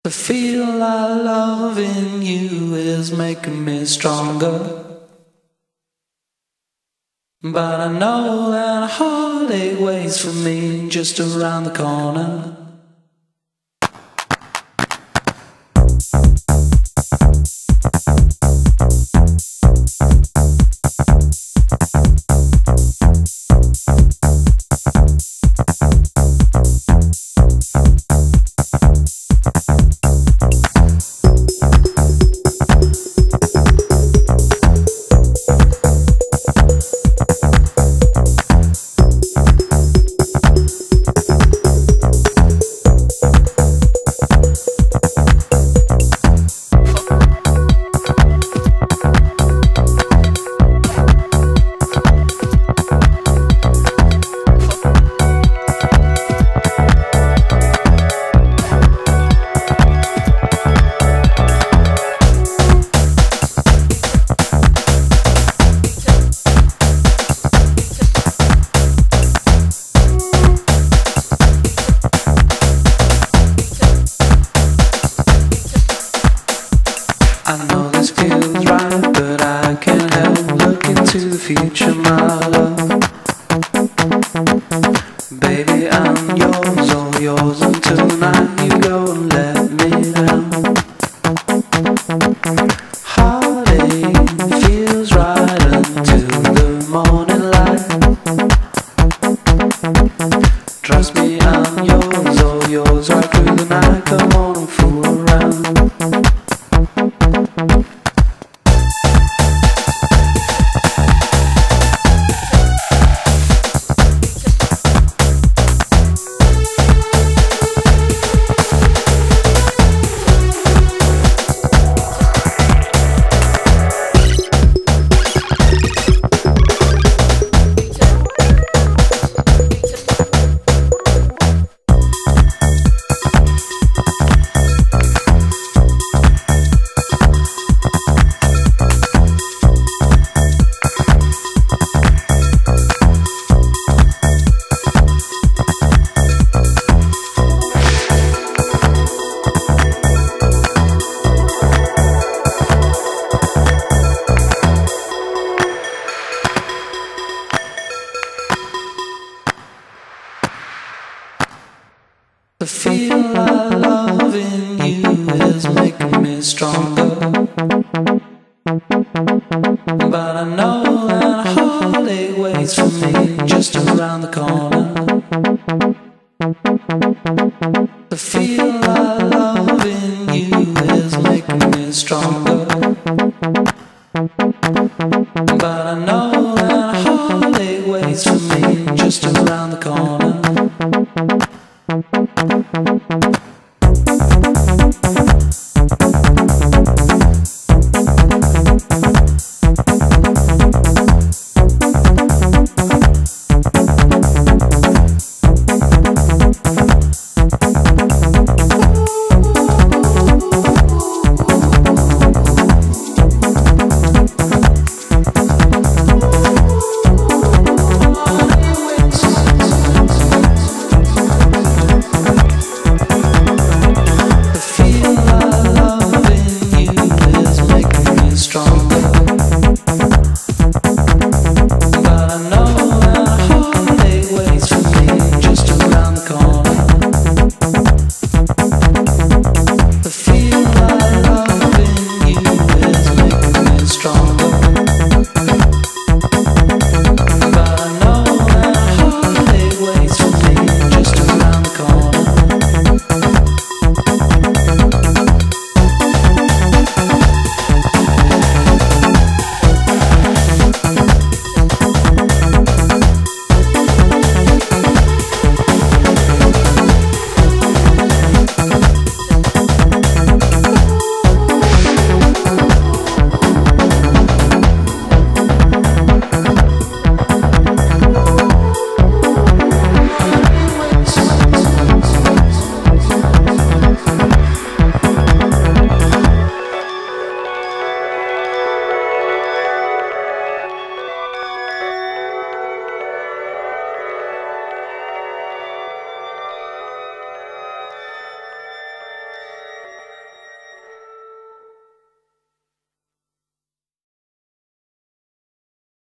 The feel I love in you is making me stronger. But I know that a heartache waits for me just around the corner. I know this feels right, but I can't help looking to the future, my love. Baby, I'm yours, all yours until the night you go and let me down. Heartache feels right until the morning light. Trust me, I'm yours, all yours right through the night. Come on and fool around. The feel I love in you is making me stronger. But I know that a heartache waits for me just around the corner. The feel I love in you is making me stronger.